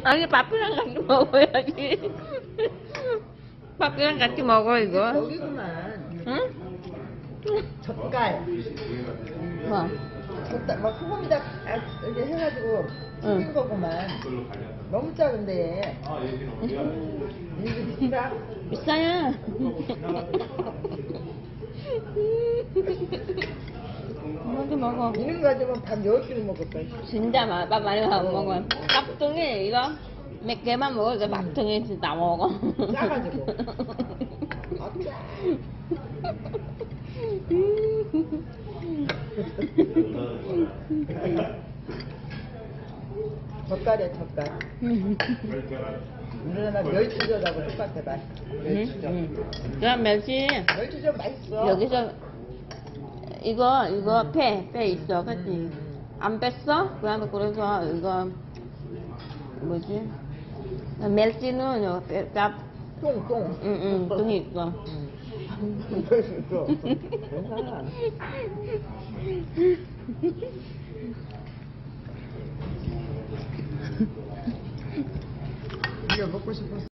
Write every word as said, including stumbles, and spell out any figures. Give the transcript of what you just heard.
아니 밥이랑 같이 먹어야지. 밥이랑 같이 먹어 이거. 여기구만. 응? 젓갈. 뭐? 젓갈 막 소금에다 아, 이렇게 해가지고 응. 튀긴 거구만. 너무 작은데. 이거 비싸? 비싸요. 먼저 먹어. 이런 거 가지고 밥 열 끼를 먹었다. 진짜 마, 밥 많이 안 먹어. 밥통에 이거 몇 개만 먹어. 이거 밥통에 진짜 다 먹어. 짜가지고. 아, 짜. 젓갈이야 젓갈. 우리나라 멸치젓하고 똑같아 맛. 멸치젓. 응. 그럼 멸치 멸치젓 맛있어. 여기서 이거 이거 배 배 있어, 그치? 안 뺐어? 그래서 그래서 이거 뭐지? 멸치는 여기 뼈, 뼈, 똥 똥. 응응 똥이 있어. 맛있어. 괜찮아. 이거 먹고 싶었어.